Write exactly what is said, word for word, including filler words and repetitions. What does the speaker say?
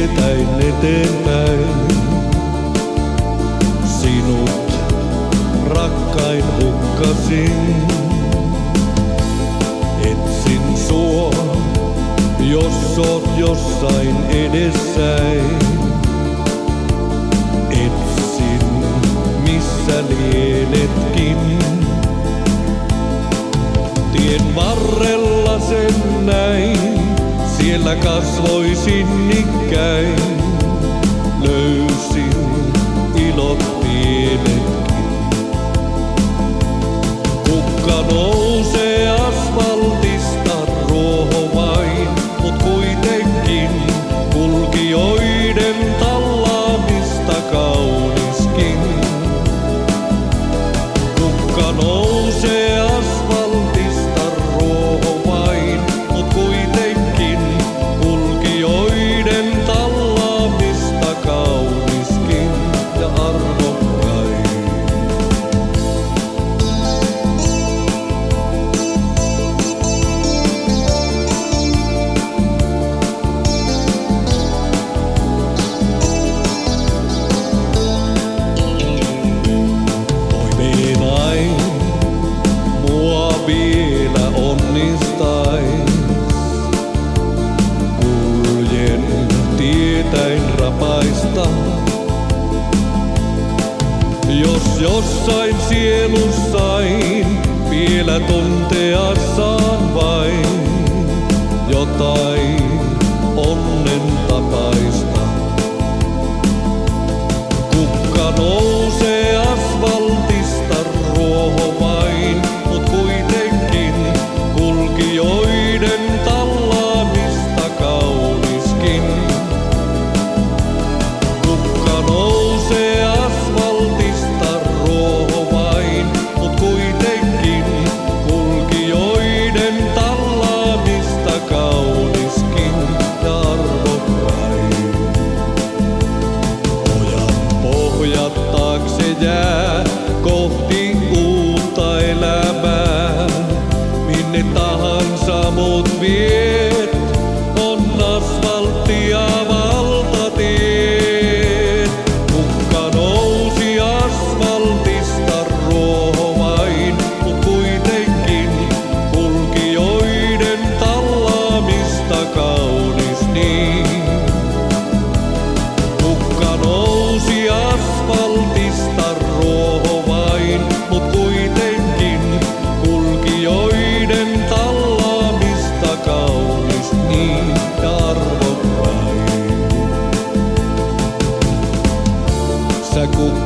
tietäin eteenpäin. Sinut rakkain hukkasin. Etsin sua, jos oot jossain edessäin. Etsin, missä lienetkin. Tien varrella sen näin, siellä kasvoi sinnikkäin. Löysin ilot pienetkin. Kukka nousee asfaltista, ruoho vain, mut kuitenkin kulkijoiden tallaamista kauniskin. Kukka nousee asfaltista, ruoho vain, mut kuitenkin kulkijoiden tallaamista kauniskin ja arvokkain. Toiveenain mua vielä onnistais. Kuljen tietäin rapaista. Jos jossain sielussain vielä tuntea saan vain jotain onnen tapaista. Kukka nousee asfaltista, ruoho vain, mut kuitenkin kulkijoiden tallaamista kauniskin. Kukka nousee asfaltista, ruoho vain, mut kuitenkin kulkijoiden tallaamista kauniskin ja arvokkain. Ojan pohjat taakse jää kohti uutta elämää. Minne tahansa mut viet, on asfaltti ja valtatiet. Kukka nousi asfaltista, ruoho vain, mut kuitenkin kulkijoiden tallaamista kaunis niin. Kukka nousi asfaltista, ruoho vain, mut kuitenkin kulkijoiden tallaamista kaunis niin ja arvokkain. Sä kukka